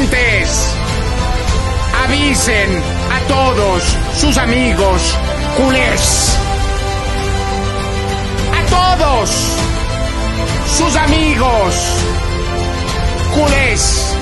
Antes, avisen a todos sus amigos culés. A todos sus amigos culés.